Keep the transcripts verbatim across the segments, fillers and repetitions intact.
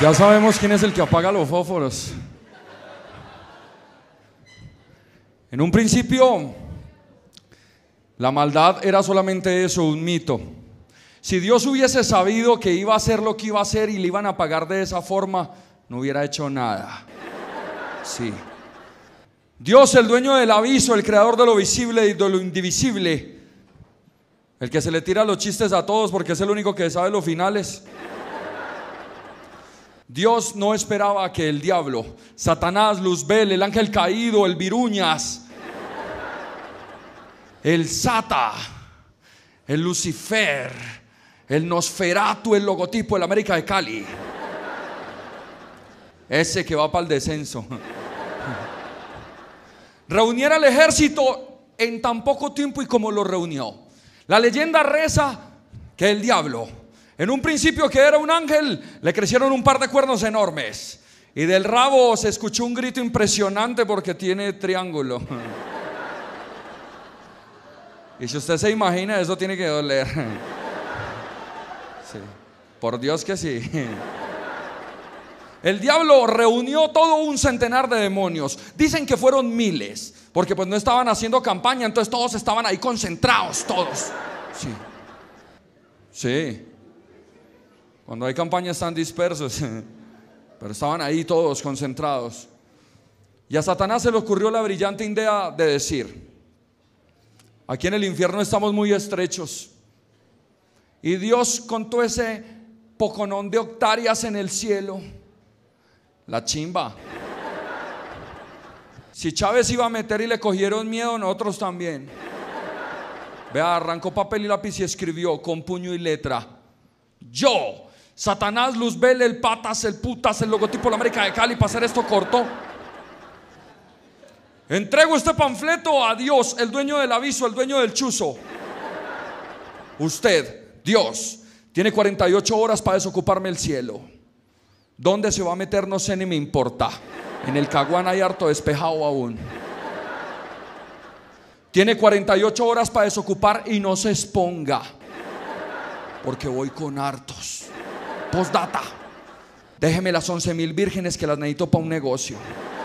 Ya sabemos quién es el que apaga los fósforos. En un principio, la maldad era solamente eso, un mito. Si Dios hubiese sabido que iba a hacer lo que iba a hacer y le iban a pagar de esa forma, no hubiera hecho nada. Sí. Dios, el dueño del aviso, el creador de lo visible y de lo indivisible, el que se le tira los chistes a todos porque es el único que sabe los finales. Dios no esperaba que el diablo, Satanás, Luzbel, el ángel caído, el Viruñas, el Sata, el Lucifer, el Nosferatu, el logotipo, el América de Cali, ese que va para el descenso, reuniera el ejército en tan poco tiempo y como lo reunió. La leyenda reza que el diablo, en un principio que era un ángel, le crecieron un par de cuernos enormes y del rabo se escuchó un grito impresionante porque tiene triángulo. Y si usted se imagina, eso tiene que doler. Sí, por Dios que sí. El diablo reunió todo un centenar de demonios. Dicen que fueron miles, porque pues no estaban haciendo campaña, entonces todos estaban ahí concentrados, todos. Sí. Sí. Cuando hay campaña están dispersos, pero estaban ahí todos concentrados. Y a Satanás se le ocurrió la brillante idea de decir: aquí en el infierno estamos muy estrechos, y Dios con todo ese poconón de hectáreas en el cielo, la chimba. Si Chávez iba a meter y le cogieron miedo, nosotros también. Vea, arrancó papel y lápiz y escribió con puño y letra: yo, Satanás, Luzbel, el Patas, el Putas, el logotipo de la América de Cali, para hacer esto corto, entrego este panfleto a Dios, el dueño del aviso, el dueño del chuzo. Usted, Dios, tiene cuarenta y ocho horas para desocuparme el cielo. ¿Dónde se va a meter? No sé ni me importa. En el Caguán hay harto despejado aún. Tiene cuarenta y ocho horas para desocupar y no se exponga, porque voy con hartos. Postdata: déjeme las once mil vírgenes que las necesito para un negocio.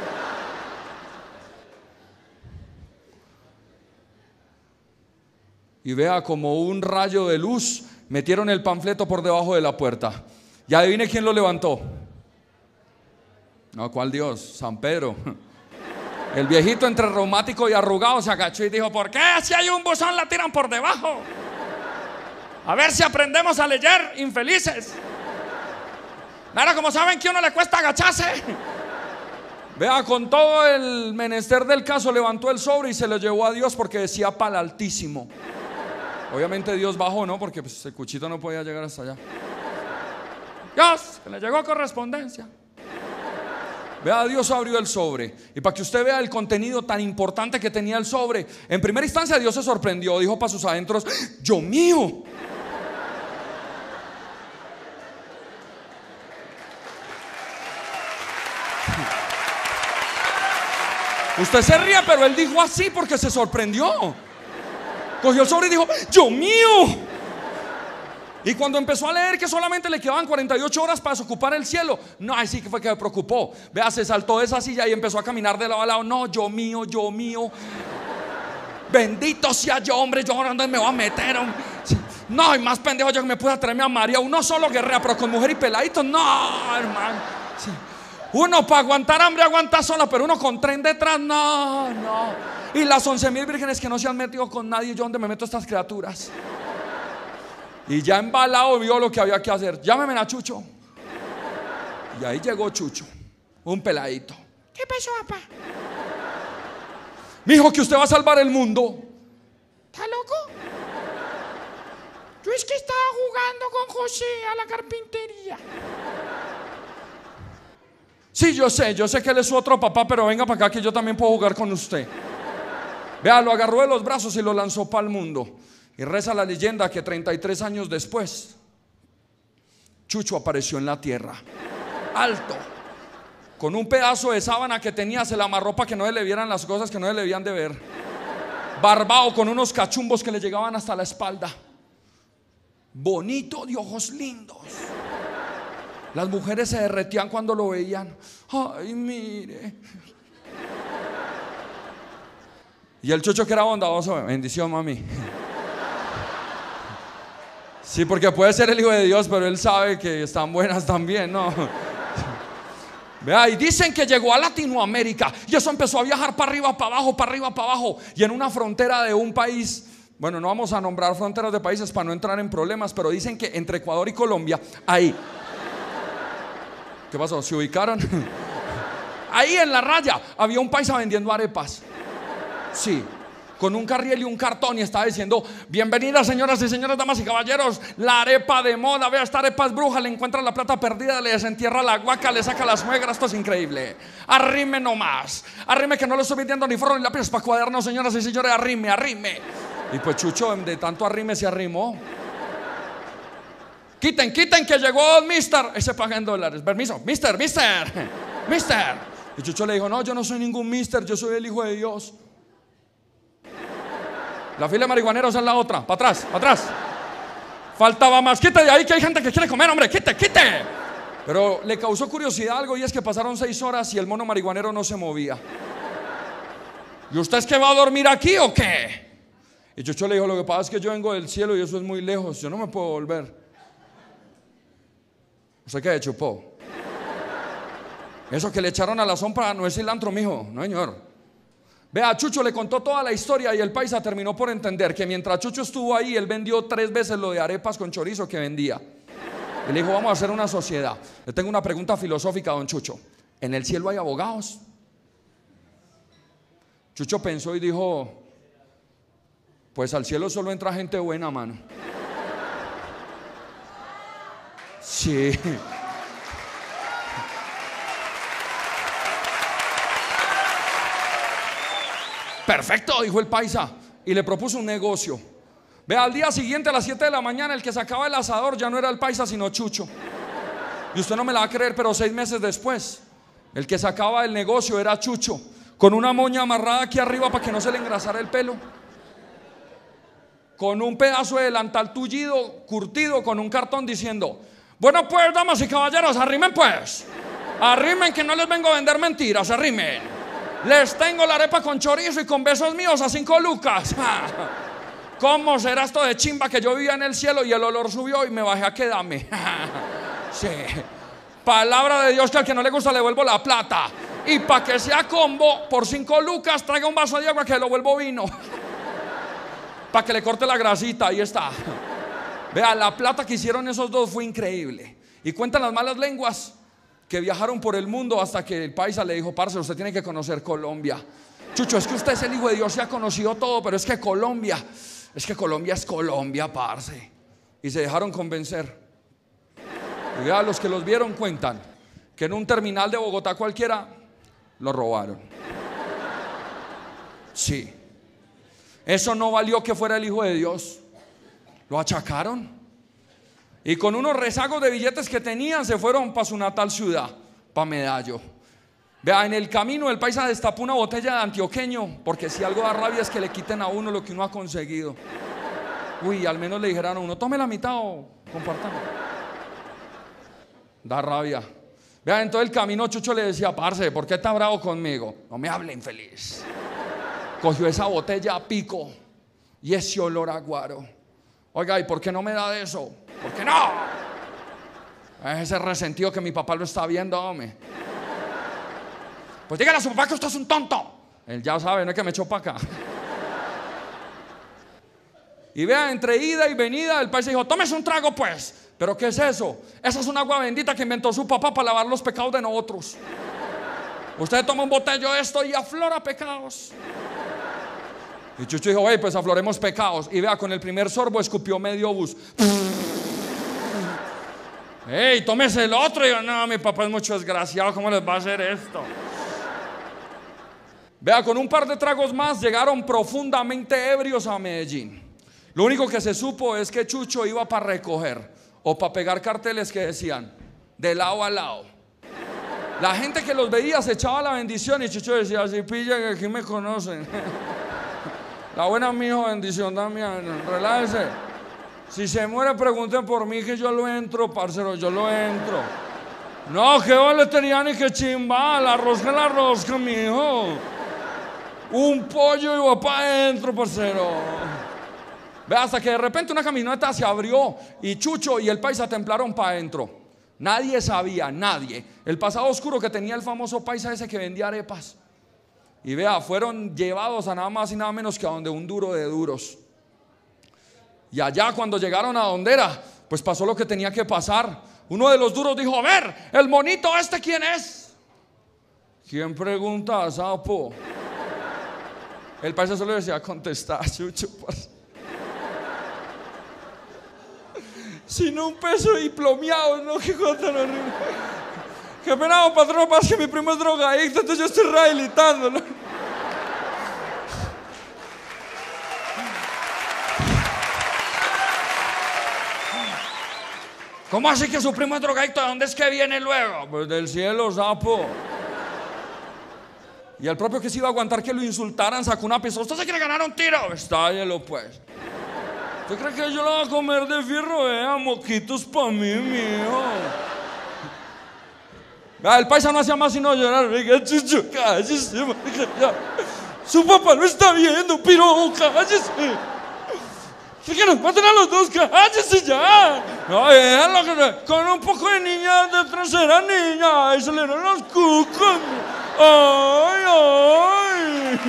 Y vea, como un rayo de luz, metieron el panfleto por debajo de la puerta. Y adivine quién lo levantó. No, ¿cuál Dios? San Pedro. El viejito entre reumático y arrugado se agachó y dijo: ¿por qué si hay un buzón la tiran por debajo? A ver si aprendemos a leer, infelices. Claro, como saben que a uno le cuesta agacharse. Vea, con todo el menester del caso, levantó el sobre y se lo llevó a Dios porque decía para el Altísimo. Obviamente Dios bajó, ¿no? Porque pues, el cuchito no podía llegar hasta allá. Dios, que le llegó correspondencia. Vea, Dios abrió el sobre. Y para que usted vea el contenido tan importante que tenía el sobre, en primera instancia Dios se sorprendió. Dijo para sus adentros: ¡Yo mío! Usted se ríe, pero él dijo así porque se sorprendió. Cogió el sobre y dijo: ¡Yo mío! Y cuando empezó a leer que solamente le quedaban cuarenta y ocho horas para desocupar el cielo, no, ahí sí que fue que me preocupó. Vea, se saltó de esa silla y empezó a caminar de lado a lado. No, yo mío, yo mío. Bendito sea yo, hombre, yo ahora me voy a meter. No, y más pendejo yo que me pude traerme a María. Uno solo guerrea, pero con mujer y peladito, no, hermano. Sí. Uno para aguantar hambre aguanta sola, pero uno con tren detrás, no, no. Y las once mil vírgenes que no se han metido con nadie, yo donde me meto estas criaturas. Y ya embalado vio lo que había que hacer. Llámeme a Chucho. Y ahí llegó Chucho, un peladito. ¿Qué pasó, papá? Mijo, que usted va a salvar el mundo. ¿Está loco? Yo es que estaba jugando con José a la carpintería. Sí, yo sé, yo sé que él es su otro papá, pero venga para acá que yo también puedo jugar con usted. Vea, lo agarró de los brazos y lo lanzó para el mundo. Y reza la leyenda que treinta y tres años después, Chucho apareció en la tierra, alto, con un pedazo de sábana que tenía, se la amarró para que no le vieran las cosas que no le debían de ver. Barbado, con unos cachumbos que le llegaban hasta la espalda. Bonito, de ojos lindos. Las mujeres se derretían cuando lo veían. Ay, mire. Y el Chucho, que era bondadoso, bendición, mami. Sí, porque puede ser el hijo de Dios, pero él sabe que están buenas también, ¿no? Vea, y dicen que llegó a Latinoamérica y eso empezó a viajar para arriba, para abajo, para arriba, para abajo. Y en una frontera de un país, bueno, no vamos a nombrar fronteras de países para no entrar en problemas, pero dicen que entre Ecuador y Colombia, ahí. ¿Qué pasó? ¿Se ubicaron? Ahí en la raya había un paisa vendiendo arepas. Sí, con un carriel y un cartón, y estaba diciendo: bienvenidas señoras y señores, damas y caballeros, la arepa de moda, vea, esta arepa es bruja, le encuentra la plata perdida, le desentierra la guaca, le saca la suegra, esto es increíble. Arrime nomás, arrime, que no le estoy vendiendo ni forro ni lápiz para cuadernos, señoras y señores, arrime, arrime. Y pues Chucho de tanto arrime se arrimó. Quiten, quiten que llegó mister. Ese paga en dólares. Permiso, mister, mister, mister. Y Chucho le dijo: no, yo no soy ningún mister, yo soy el hijo de Dios. La fila de marihuaneros es la otra. Para atrás, para atrás. Faltaba más. Quite de ahí, que hay gente que quiere comer, hombre. Quite, quite. Pero le causó curiosidad algo, y es que pasaron seis horas y el mono marihuanero no se movía. ¿Y usted es que va a dormir aquí o qué? Y Chucho le dijo: lo que pasa es que yo vengo del cielo y eso es muy lejos, yo no me puedo volver. ¿Usted qué chupó? Eso que le echaron a la sombra no es cilantro, mijo. No, señor. Vea, Chucho le contó toda la historia y el paisa terminó por entender que mientras Chucho estuvo ahí, él vendió tres veces lo de arepas con chorizo que vendía. Él dijo: vamos a hacer una sociedad. Le tengo una pregunta filosófica, don Chucho. ¿En el cielo hay abogados? Chucho pensó y dijo: pues al cielo solo entra gente buena, mano. Sí. Perfecto, dijo el paisa, y le propuso un negocio. Vea, al día siguiente a las siete de la mañana, el que sacaba el asador ya no era el paisa sino Chucho. Y usted no me la va a creer, pero seis meses después, el que sacaba el negocio era Chucho, con una moña amarrada aquí arriba para que no se le engrasara el pelo, con un pedazo de delantal tullido, curtido, con un cartón diciendo: bueno pues, damas y caballeros, arrimen pues. Arrimen, que no les vengo a vender mentiras, arrimen. Les tengo la arepa con chorizo y con besos míos a cinco lucas. ¿Cómo será esto de chimba que yo vivía en el cielo y el olor subió y me bajé a quedarme? Sí. Palabra de Dios, que al que no le gusta le vuelvo la plata. Y para que sea combo, por cinco lucas traiga un vaso de agua que lo vuelvo vino. Para que le corte la grasita, ahí está. Vea, la plata que hicieron esos dos fue increíble. Y cuentan las malas lenguas que viajaron por el mundo hasta que el paisa le dijo: parce, usted tiene que conocer Colombia. Chucho, es que usted es el hijo de Dios, se ha conocido todo, pero es que Colombia, es que Colombia es Colombia, parce. Y se dejaron convencer. Y vea, los que los vieron cuentan que en un terminal de Bogotá cualquiera lo robaron. Sí. Eso no valió que fuera el hijo de Dios. Lo achacaron. Y con unos rezagos de billetes que tenían, se fueron para su natal ciudad, para Medallo. Vea, en el camino el paisa destapó una botella de antioqueño, porque si algo da rabia es que le quiten a uno lo que uno ha conseguido. Uy, al menos le dijeran a uno: tome la mitad o compartamos. Da rabia. Vea, en todo el camino Chucho le decía: parce, ¿por qué está bravo conmigo? No me hable, infeliz. Cogió esa botella a pico y ese olor a guaro. Oiga, ¿y por qué no me da de eso? ¿Por qué no? Es ese resentido que mi papá lo está viendo, hombre. Pues dígale a su papá que usted es un tonto. Él ya sabe, no es que me echó para acá. Y vea, entre ida y venida, el paisa dijo: tómese un trago pues. ¿Pero qué es eso? Esa es una agua bendita que inventó su papá para lavar los pecados de nosotros. Usted toma un botello de esto y aflora pecados. Y Chucho dijo: hey, pues afloremos pecados. Y vea, con el primer sorbo escupió medio bus. Hey, tómese el otro. Y yo: no, mi papá es mucho desgraciado, ¿cómo les va a hacer esto? Vea, con un par de tragos más llegaron profundamente ebrios a Medellín. Lo único que se supo es que Chucho iba para recoger o para pegar carteles que decían: de lado a lado. La gente que los veía se echaba la bendición y Chucho decía: si pilla que aquí me conocen. La buena, mijo, bendición, Damián, relájese. Si se muere, pregunten por mí, que yo lo entro, parcero, yo lo entro. No, qué boletería ni qué chimba, la rosca, la rosca, mijo. Un pollo y va para adentro, parcero. Ve, hasta que de repente una camioneta se abrió y Chucho y el paisa templaron para adentro. Nadie sabía, nadie, el pasado oscuro que tenía el famoso paisa ese que vendía arepas. Y vea, fueron llevados a nada más y nada menos que a donde un duro de duros. Y allá cuando llegaron a donde era, pues pasó lo que tenía que pasar. Uno de los duros dijo: a ver, el monito este, ¿quién es? ¿Quién pregunta, sapo? El paisa solo decía: contestar, Chucho, parce. Sin un peso y plomeados, ¿no? Qué cosa tan horrible. Qué pena, patrón, pasa que mi primo es drogadicto, entonces yo estoy rehabilitándolo. ¿Cómo así que su primo es drogadicto? ¿De dónde es que viene luego? Pues del cielo, sapo. Y el propio que se iba a aguantar que lo insultaran sacó una pistola. ¿Usted se quiere ganar un tiro? Estállelo, pues. ¿Usted cree que yo lo voy a comer de fierro? Vea, moquitos pa' mí, mío. Vea, el paisa no hacía más sino llorar. Venga, Chucho, cállese, marica. Su papá lo está viendo, piro, cállese. ¿Qué que nos maten a los dos? ¡Cállese ya! No, déjalo que con un poco de niña de tercera niña. ¡Ay, se le dieron los cucos! ¡Ay, ay!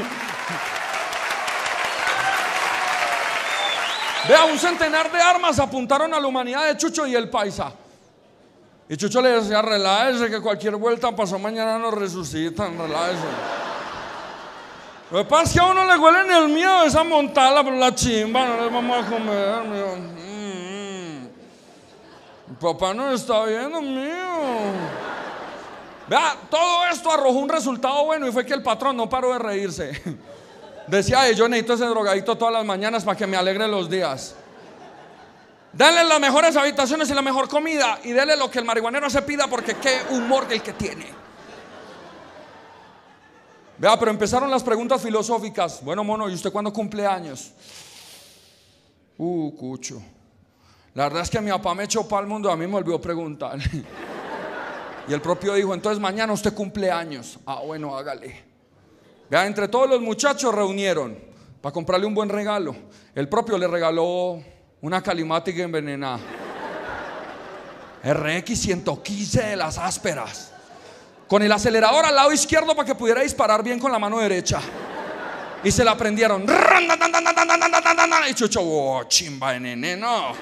Vea, un centenar de armas apuntaron a la humanidad de Chucho y el paisa. Y Chucho le decía: relájese, que cualquier vuelta pasó mañana nos resucitan, relájese. Lo que pasa es que a uno le huele el miedo de esa montada, pero la chimba no les vamos a comer, mío. Mm, mm. Mi papá no está viendo, mío. Vea, todo esto arrojó un resultado bueno y fue que el patrón no paró de reírse. Decía: yo necesito ese drogadito todas las mañanas para que me alegre los días. Denle las mejores habitaciones y la mejor comida y denle lo que el marihuanero se pida, porque qué humor el que tiene. Vea, pero empezaron las preguntas filosóficas. Bueno, mono, ¿y usted cuándo cumple años? Uh, cucho. La verdad es que mi papá me echó para el mundo, a mí me olvidó preguntar. Y el propio dijo: entonces mañana usted cumple años. Ah, bueno, hágale. Vea, entre todos los muchachos reunieron para comprarle un buen regalo. El propio le regaló una calimática envenenada, R X ciento quince de las ásperas, con el acelerador al lado izquierdo para que pudiera disparar bien con la mano derecha. Y se la prendieron. Y Chucho: oh, chimba de nene, no.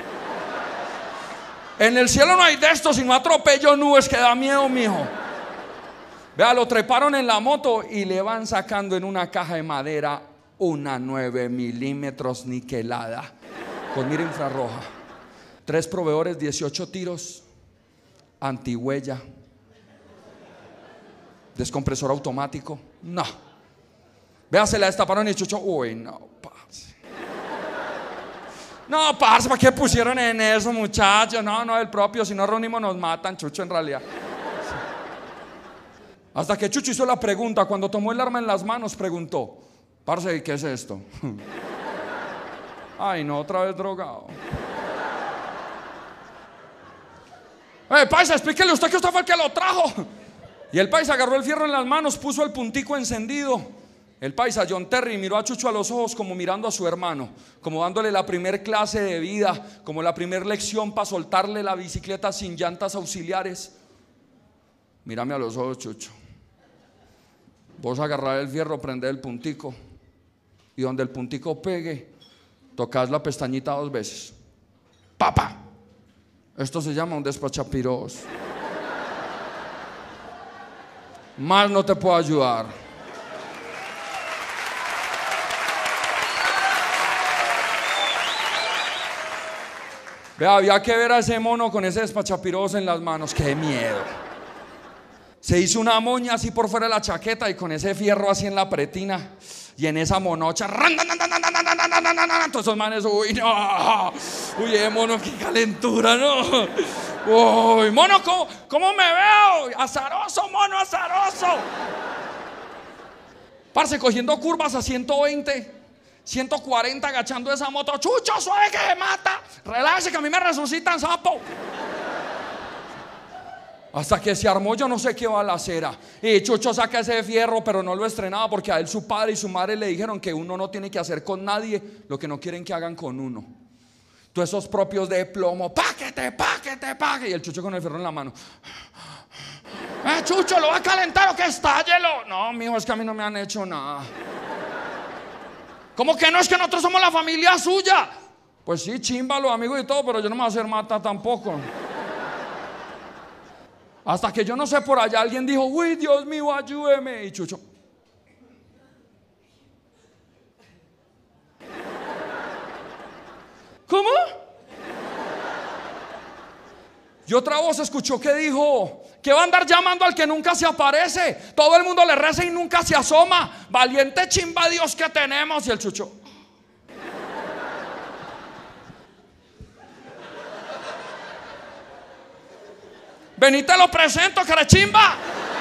En el cielo no hay de estos, sino atropello nubes que da miedo, mijo. Vea, lo treparon en la moto y le van sacando en una caja de madera una nueve milímetros niquelada con mira infrarroja. Tres proveedores, dieciocho tiros, antihuella, descompresor automático. No. Vea, se la destaparon y Chucho: uy, no, parce. No, parce, ¿para qué pusieron en eso, muchachos? No, no, el propio, si no reunimos nos matan, Chucho, en realidad. Hasta que Chucho hizo la pregunta, cuando tomó el arma en las manos, preguntó: parce, ¿qué es esto? Ay, no, otra vez drogado. Eh, paisa, explíquele usted que usted fue el que lo trajo. Y el paisa agarró el fierro en las manos, puso el puntico encendido. El paisa, John Terry, miró a Chucho a los ojos como mirando a su hermano, como dándole la primer clase de vida, como la primer lección para soltarle la bicicleta sin llantas auxiliares. Mírame a los ojos, Chucho. Vos agarrás el fierro, prendés el puntico, y donde el puntico pegue, tocas la pestañita dos veces. ¡Papá! Esto se llama un despachapiros. Más no te puedo ayudar. Vea, había que ver a ese mono con ese despachapiros en las manos. ¡Qué miedo! Se hizo una moña así por fuera de la chaqueta y con ese fierro así en la pretina y en esa monocha. Todos esos manes, uy, no. Uy, eh, mono, qué calentura, no. Uy, mono, ¿cómo, cómo me veo? Azaroso, mono, azaroso. Parce, cogiendo curvas a ciento veinte, ciento cuarenta, agachando esa moto. Chucho, suave que se mata. Relájese que a mí me resucitan, sapo. Hasta que se armó yo no sé qué balacera. Y Chucho saca ese fierro, pero no lo estrenaba porque a él su padre y su madre le dijeron que uno no tiene que hacer con nadie lo que no quieren que hagan con uno. Todos esos propios de plomo, páquete, páquete, páquete. Y el Chucho con el fierro en la mano. Eh, Chucho, ¿lo va a calentar o que estállelo? No, mijo, es que a mí no me han hecho nada. ¿Cómo que no? Es que nosotros somos la familia suya. Pues sí, chimba, los amigos y todo, pero yo no me voy a hacer mata tampoco. Hasta que yo no sé, por allá alguien dijo, uy, Dios mío, ayúdeme. Y Chucho, ¿cómo? Y otra voz escuchó que dijo, que va a andar llamando al que nunca se aparece. Todo el mundo le reza y nunca se asoma. Valiente chimba Dios que tenemos. Y el Chucho, vení, te lo presento, carechimba.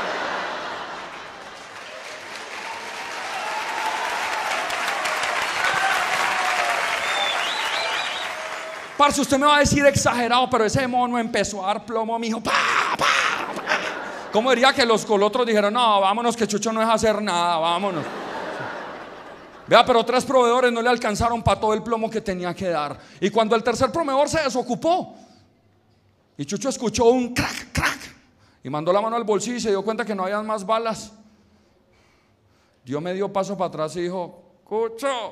Parce, usted me va a decir exagerado, pero ese mono empezó a dar plomo, mijo. Pa, pa, pa. ¿Cómo diría que los colotros dijeron, no, vámonos, que Chucho no es hacer nada, vámonos? Vea, pero tres proveedores no le alcanzaron para todo el plomo que tenía que dar. Y cuando el tercer proveedor se desocupó, y Chucho escuchó un crack, crack, y mandó la mano al bolsillo y se dio cuenta que no había más balas. Dio medio paso para atrás y dijo, Cucho,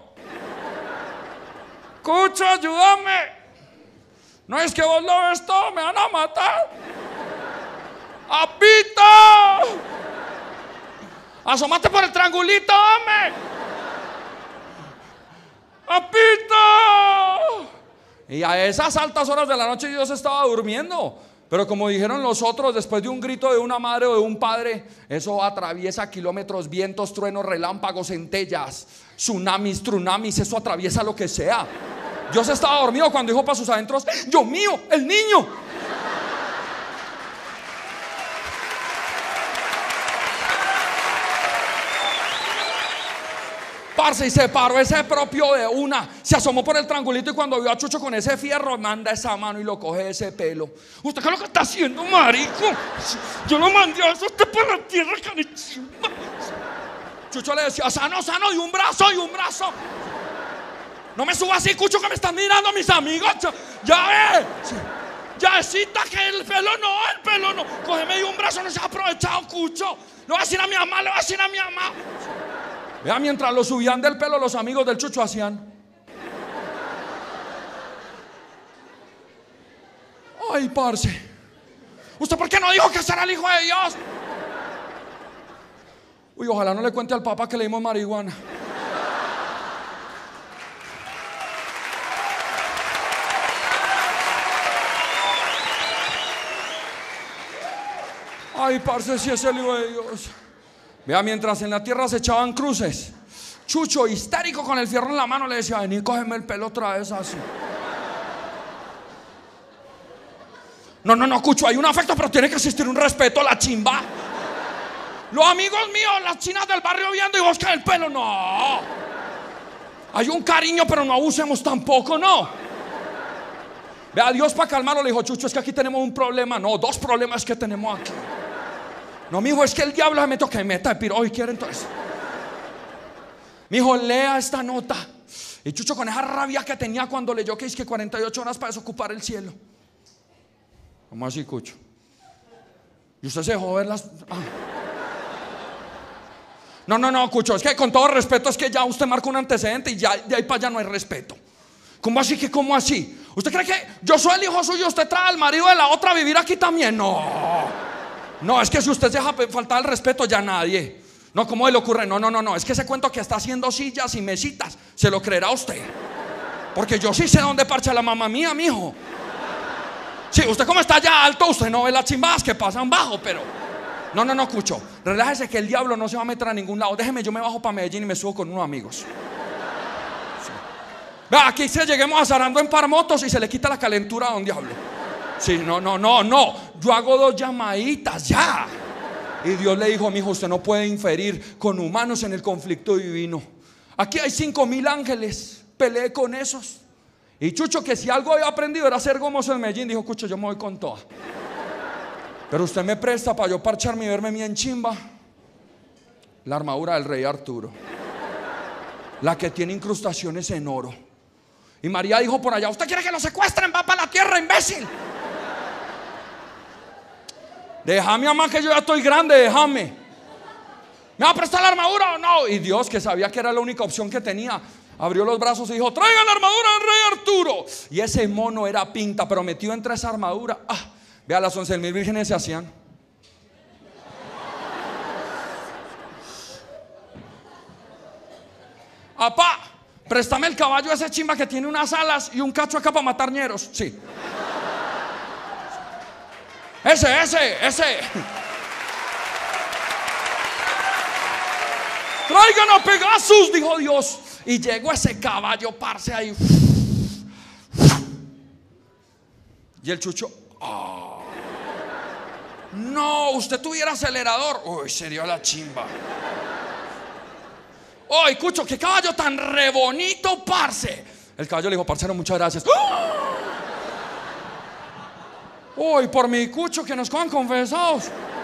Cucho, ayúdame. No es que vos lo ves todo, me van a matar. ¡Apito! Asómate por el triangulito, hombre. ¡Apito! Y a esas altas horas de la noche Dios estaba durmiendo. Pero como dijeron los otros, después de un grito de una madre o de un padre, eso atraviesa kilómetros, vientos, truenos, relámpagos, centellas, tsunamis, trunamis, eso atraviesa lo que sea. Dios estaba dormido cuando dijo para sus adentros, Dios mío, el niño. Parce, y se paró ese propio de una, se asomó por el triangulito y cuando vio a Chucho con ese fierro, manda esa mano y lo coge de ese pelo. ¿Usted qué es lo que está haciendo, marico? Yo lo mandé a eso usted por la tierra, carechimba. Chucho le decía, sano, sano, y un brazo, y un brazo. No me suba así, Cucho, que me están mirando mis amigos. Ya ve. Ya excita que el pelo no, el pelo no. Cógeme de un brazo, no se ha aprovechado, Cucho. Le voy a decir a mi mamá, le voy a decir a mi mamá. Vea, mientras lo subían del pelo, los amigos del Chucho hacían. Ay, parce. ¿Usted por qué no dijo que será el hijo de Dios? Uy, ojalá no le cuente al papá que le dimos marihuana. Ay, parce, si es el hijo de Dios. Vea, mientras en la tierra se echaban cruces, Chucho, histérico con el fierro en la mano, le decía, vení, cógeme el pelo otra vez así. No, no, no, Cucho, hay un afecto, pero tiene que existir un respeto a la chimba. Los amigos míos, las chinas del barrio viendo y vos que el pelo, no. Hay un cariño, pero no abusemos tampoco, no. Vea, Dios para calmarlo le dijo, Chucho, es que aquí tenemos un problema. No, dos problemas que tenemos aquí. No, mijo, es que el diablo se metió que meta de piro. Hoy quiere entonces. Mijo, lea esta nota. Y Chucho con esa rabia que tenía cuando leyó que es que cuarenta y ocho horas para desocupar el cielo. ¿Cómo así, Cucho? Y usted se dejó ver las... Ah. No, no, no, Cucho, es que con todo respeto es que ya usted marca un antecedente y ya de ahí para allá no hay respeto. ¿Cómo así que cómo así? ¿Usted cree que yo soy el hijo suyo? ¿Usted trae al marido de la otra a vivir aquí también? No. No, es que si usted deja faltar el respeto ya nadie. No, ¿cómo le ocurre? No, no, no, no. Es que ese cuento que está haciendo sillas y mesitas, se lo creerá usted. Porque yo sí sé dónde parcha la mamá mía, mijo. Sí, usted como está allá alto, usted no ve las chimbadas que pasan bajo, pero... No, no, no, Cucho. Relájese que el diablo no se va a meter a ningún lado. Déjeme, yo me bajo para Medellín y me subo con unos amigos. Sí. Vea, aquí se lleguemos a Sarando en Parmotos y se le quita la calentura a un diablo. Sí, no, no, no, no. Yo hago dos llamaditas ya. Y Dios le dijo, mijo, usted no puede inferir con humanos en el conflicto divino. Aquí hay cinco mil ángeles. Peleé con esos. Y Chucho, que si algo había aprendido era ser gomoso en Medellín, dijo, Cucho, yo me voy con toda. Pero usted me presta para yo parcharme y verme bien chimba la armadura del rey Arturo, la que tiene incrustaciones en oro. Y María dijo por allá: ¿usted quiere que lo secuestren? Va para la tierra, imbécil. Déjame, mamá, que yo ya estoy grande, déjame. ¿Me va a prestar la armadura o no? Y Dios, que sabía que era la única opción que tenía, abrió los brazos y dijo: traigan la armadura del rey Arturo. Y ese mono era pinta, pero metido entre esa armadura, ah, vea, las once mil vírgenes se hacían. Apá, préstame el caballo ese chimba que tiene unas alas y un cacho acá para matar ñeros. Sí. Ese, ese, ese. Traigan a Pegasus, dijo Dios. Y llegó ese caballo, parce, ahí. Y el Chucho: oh, no, usted tuviera acelerador. Uy, se dio la chimba. Uy, Cucho, qué caballo tan re bonito, parce. El caballo le dijo: parcero, muchas gracias. Uy, por mi Cucho, que nos cojan confesados.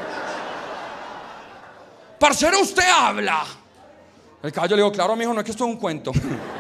Parcero, usted habla. El caballo le dijo: claro, mijo, no es que esto es un cuento.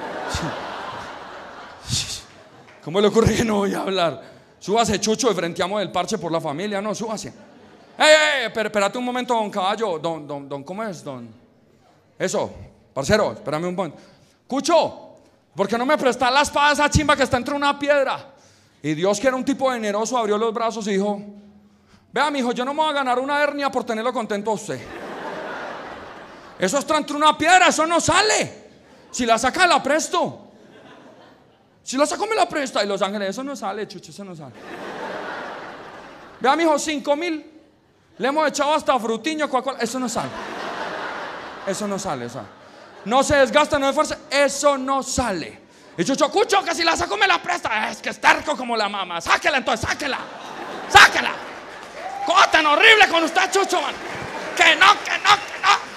¿Cómo le ocurre que no voy a hablar? Súbase, Chucho, y frenteamos el parche por la familia. No, súbase. ¡Ey, ey! Espérate un momento, don caballo. Don, don, don, ¿cómo es, don? Eso, parcero, espérame un momento. Cucho, ¿por qué no me prestas la espada a esa chimba que está entre una piedra? Y Dios, que era un tipo generoso, abrió los brazos y dijo: vea, mijo, yo no me voy a ganar una hernia por tenerlo contento a usted. Eso está entre una piedra, eso no sale. Si la saca, la presto. Si la saco, me la presta. Y los ángeles: eso no sale, Chucho, eso no sale. Vea, mijo, cinco mil. Le hemos echado hasta frutiño, Coca-Cola. Eso no sale. Eso no sale, eso. No se desgasta, no esfuerza. Eso no sale. Y Chucho: Cucho, que si la saco, me la presta. Es que es terco como la mamá. Sáquela entonces, sáquela. Sáquela. Cosa tan horrible con usted, Chucho, man. Que no, que no, que no.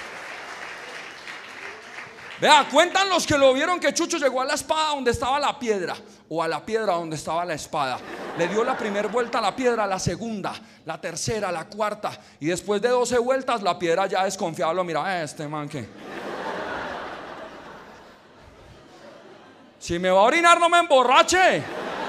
Vea, cuentan los que lo vieron que Chucho llegó a la espada donde estaba la piedra, o a la piedra donde estaba la espada. Le dio la primera vuelta a la piedra, la segunda, la tercera, la cuarta, y después de doce vueltas la piedra ya desconfiada lo mira: este man que si me va a orinar no me emborrache.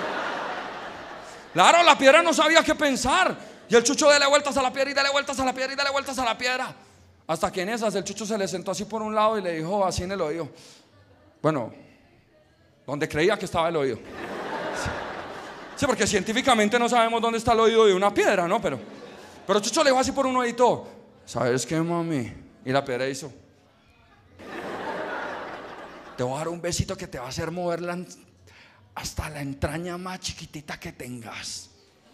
Claro, la piedra no sabía qué pensar. Y el Chucho: dele vueltas a la piedra y dele vueltas a la piedra y dele vueltas a la piedra. Hasta que en esas el Chucho se le sentó así por un lado y le dijo así en el oído, bueno, donde creía que estaba el oído. Sí, porque científicamente no sabemos dónde está el oído de una piedra, ¿no? Pero, pero Chucho le dijo así por un oído: ¿sabes qué, mami? Y la piedra hizo: te voy a dar un besito que te va a hacer mover la, hasta la entraña más chiquitita que tengas.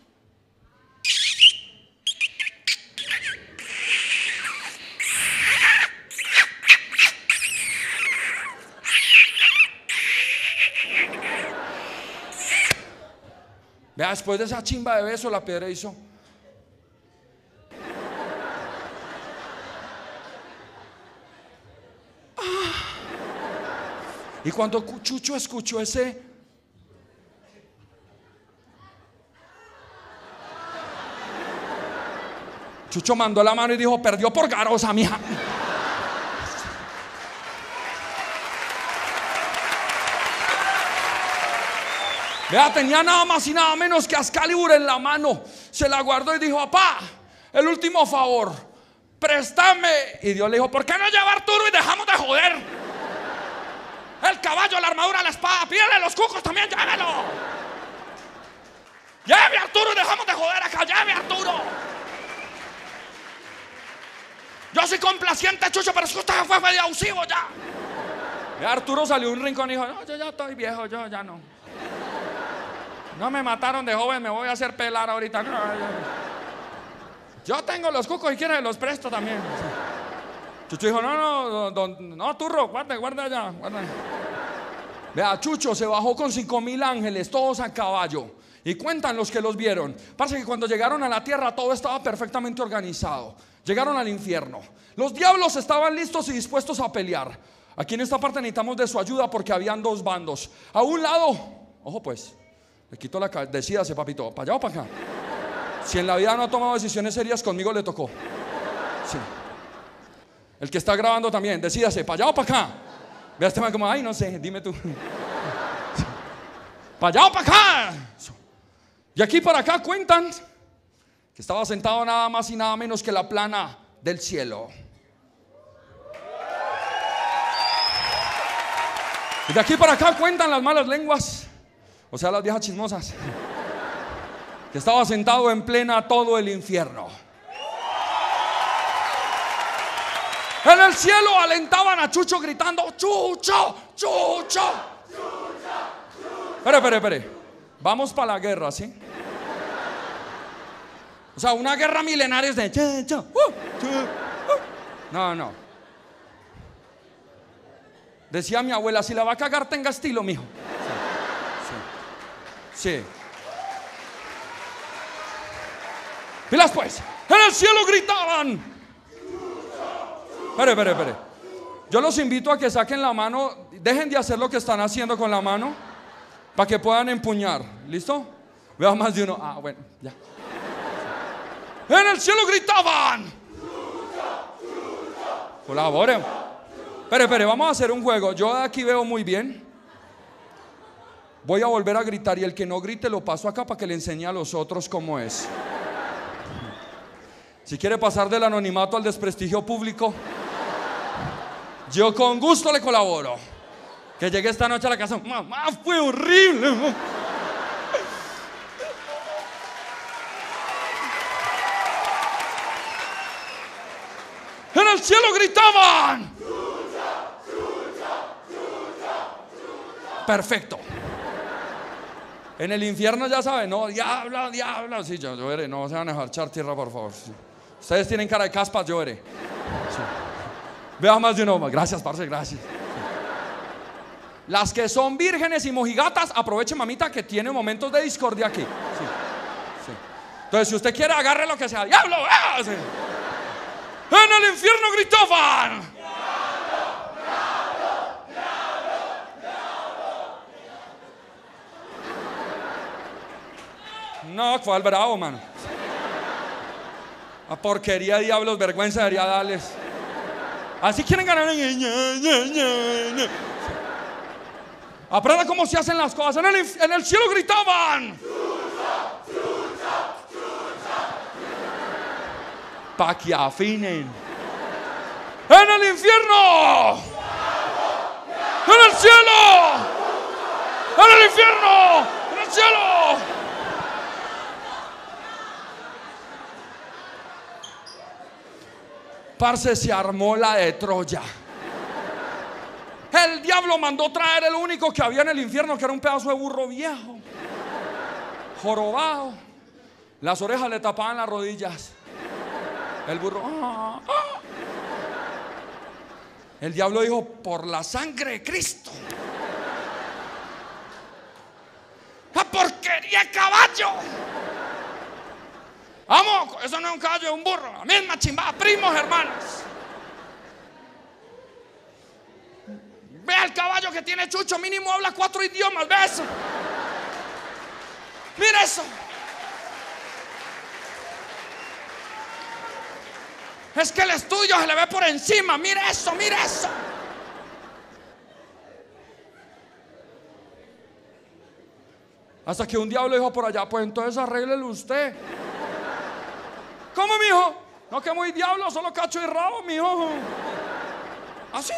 Vea, después de esa chimba de beso, la piedra hizo: ah. Y cuando Chucho escuchó ese, Chucho mandó la mano y dijo: perdió por garosa, mija. Vea, tenía nada más y nada menos que Excalibur en la mano. Se la guardó y dijo: papá, el último favor, préstame. Y Dios le dijo: ¿por qué no lleva a Arturo y dejamos de joder? El caballo, la armadura, la espada, pídele los cucos también, llévelo. Lleve a Arturo y dejamos de joder acá, lleve a Arturo. Yo soy complaciente, Chucho, pero es que usted fue medio abusivo ya. Y Arturo salió de un rincón y dijo: no, yo ya estoy viejo, yo ya no. No me mataron de joven, me voy a hacer pelar ahorita. No, yo, yo tengo los cucos y quieren los presto también. Chucho dijo: no, no, don, no, turro, guarda, guarda allá, guarda. Vea, Chucho se bajó con cinco mil ángeles, todos a caballo. Y cuentan los que los vieron. Parece que cuando llegaron a la tierra todo estaba perfectamente organizado. Llegaron al infierno. Los diablos estaban listos y dispuestos a pelear. Aquí en esta parte necesitamos de su ayuda porque habían dos bandos. A un lado, ojo pues, le quito la cabeza, decídase, papito, ¿para allá o para acá? Si en la vida no ha tomado decisiones serias, conmigo le tocó. Sí. El que está grabando también, decídase, ¿para allá o para acá? Vea este man como, ay, no sé, dime tú. ¿Para allá o para acá? Y aquí para acá cuentan que estaba sentado nada más y nada menos que la plana del cielo. Y de aquí para acá cuentan las malas lenguas, o sea, las viejas chismosas, que estaba sentado en plena todo el infierno. En el cielo alentaban a Chucho gritando, Chucho, Chucho. Espere, espere, espere. Vamos para la guerra, ¿sí? O sea, una guerra milenaria es de Chucho, uh, chu, uh. No, no. Decía mi abuela, si la va a cagar tenga estilo, mijo. Sí, sí, sí. Pilas pues. En el cielo gritaban. Espere, espere, espere. Yo los invito a que saquen la mano. Dejen de hacer lo que están haciendo con la mano, para que puedan empuñar. ¿Listo? Veo más de uno. Ah, bueno, ya. En el cielo gritaban. Colaboren. Espere, espere, vamos a hacer un juego. Yo de aquí veo muy bien. Voy a volver a gritar y el que no grite lo paso acá para que le enseñe a los otros cómo es. Si quiere pasar del anonimato al desprestigio público, yo con gusto le colaboro. Que llegue esta noche a la casa, mamá, fue horrible. Mamá. En el cielo gritaban. Perfecto. En el infierno ya saben, no, diablo, diablo. Sí, yo, yo veré, no se van a dejar echar tierra, por favor. Sí. Ustedes tienen cara de caspas, yo veré. Sí. Vea más de uno, gracias, parce, gracias. Sí. Las que son vírgenes y mojigatas, aproveche, mamita, que tiene momentos de discordia aquí. Sí. Sí. Entonces, si usted quiere, agarre lo que sea. ¡Diablo! ¡Ah! Sí. En el infierno gritaban. ¡Diablo! ¡Diablo! ¡Diablo! ¡Diablo! No, fue al bravo, mano. A porquería de diablos, vergüenza debería darles. Así quieren ganar. Aprenda cómo se hacen las cosas. En el, en el cielo gritaban. Pa' que afinen. En el infierno. En el cielo. En el infierno. En el cielo. Parce, se armó la de Troya. El diablo mandó traer el único que había en el infierno, que era un pedazo de burro viejo, jorobado. Las orejas le tapaban las rodillas. El burro. Ah, ah. El diablo dijo: por la sangre de Cristo. ¡La porquería de caballo! Vamos, eso no es un caballo, es un burro. La misma chimbada, primos, hermanos. Ve al caballo que tiene Chucho, mínimo habla cuatro idiomas, ve eso. Mira eso. Es que el estudio se le ve por encima, mira eso, mira eso. Hasta que un diablo dijo por allá: pues entonces arréglelo usted. ¿Cómo, mijo? No, que muy diablo, solo cacho y rabo, mijo. ¿Así?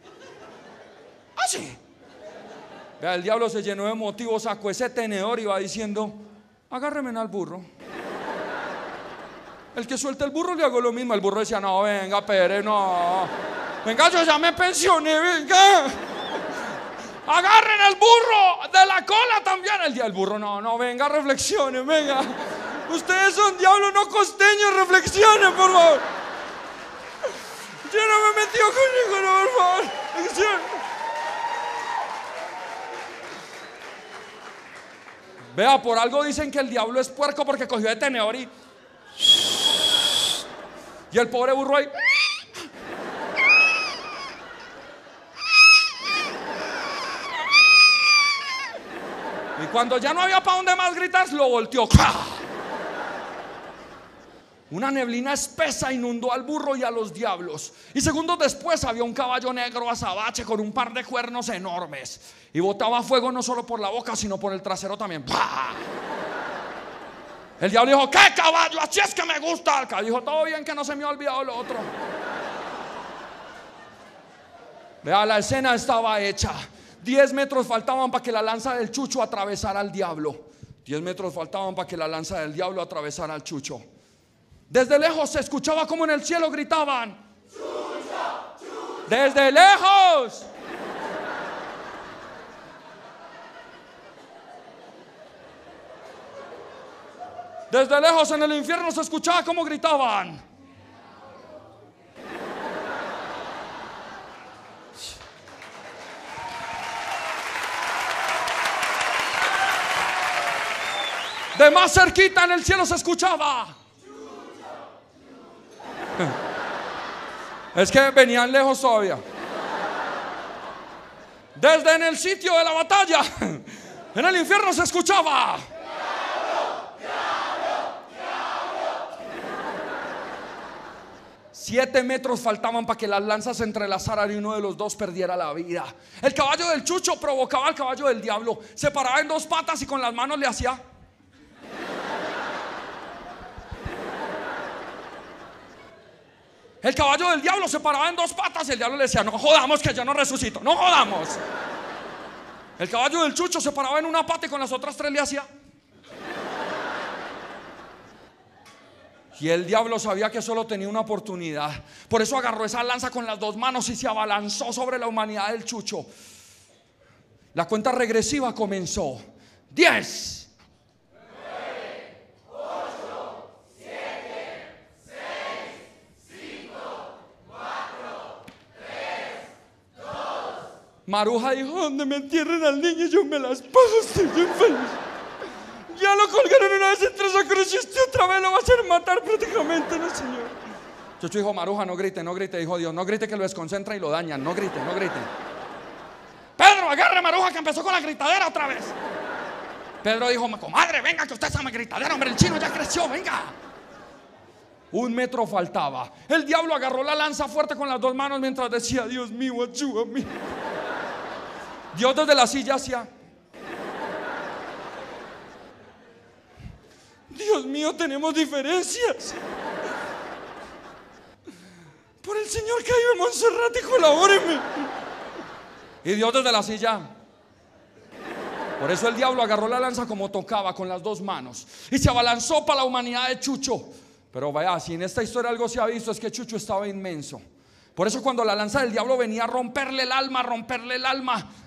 ¿Así? Vea, el diablo se llenó de motivos, sacó ese tenedor y va diciendo: agárreme al burro. El que suelta el burro le hago lo mismo. El burro decía: no, venga, Pérez, no. Venga, yo ya me pensioné, venga. Agarren al burro de la cola también. El, el burro: no, no, venga, reflexionen, venga. Ustedes son diablos, no costeños, reflexionen, por favor. Yo no me he metido con ninguno, por favor. Reflexionen. Vea, por algo dicen que el diablo es puerco, porque cogió de tenedor y... Y el pobre burro ahí... Y cuando ya no había para dónde más gritar, lo volteó. Una neblina espesa inundó al burro y a los diablos. Y segundos después había un caballo negro azabache con un par de cuernos enormes. Y botaba fuego no solo por la boca, sino por el trasero también. ¡Pah! El diablo dijo: ¿qué caballo? Así es que me gusta. El caballo dijo: todo bien, que no se me ha olvidado lo otro. Vea, la escena estaba hecha. Diez metros faltaban para que la lanza del chucho atravesara al diablo. Diez metros faltaban para que la lanza del diablo atravesara al chucho. Desde lejos se escuchaba como en el cielo gritaban: ¡Chucho! ¡Chucho! Desde lejos. Desde lejos en el infierno se escuchaba como gritaban. De más cerquita en el cielo se escuchaba. Es que venían lejos todavía. Desde en el sitio de la batalla, en el infierno se escuchaba: Siete metros faltaban para que las lanzas se entrelazaran y uno de los dos perdiera la vida. El caballo del chucho provocaba al caballo del diablo. Se paraba en dos patas y con las manos le hacía. El caballo del diablo se paraba en dos patas y el diablo le decía: no jodamos, que yo no resucito, no jodamos. El caballo del chucho se paraba en una pata y con las otras tres le hacía. Y el diablo sabía que solo tenía una oportunidad. Por eso agarró esa lanza con las dos manos y se abalanzó sobre la humanidad del chucho. La cuenta regresiva comenzó. Diez, nueve, ocho, siete, seis, cinco, cuatro, tres, dos. Maruja dijo: donde me entierren al niño yo me las pago, estoy bien feliz. Ya lo colgaron una vez entre esa cruz y usted otra vez lo va a hacer matar prácticamente, ¿no, señor? Chucho dijo: Maruja, no grite, no grite, dijo Dios. No grite, que lo desconcentra y lo dañan. No grite, no grite. Pedro, agarre a Maruja, que empezó con la gritadera otra vez. Pedro dijo: comadre, venga, que usted sabe gritadera, hombre, el chino ya creció, venga. Un metro faltaba. El diablo agarró la lanza fuerte con las dos manos mientras decía: Dios mío, ayúdame. Dios desde la silla hacía: Dios mío, tenemos diferencias. Por el Señor que vive en Montserrat y colabóreme. Y Dios desde la silla. Por eso el diablo agarró la lanza como tocaba, con las dos manos, y se abalanzó para la humanidad de Chucho. Pero vaya, si en esta historia algo se ha visto, es que Chucho estaba inmenso. Por eso cuando la lanza del diablo venía a romperle el alma, a romperle el alma,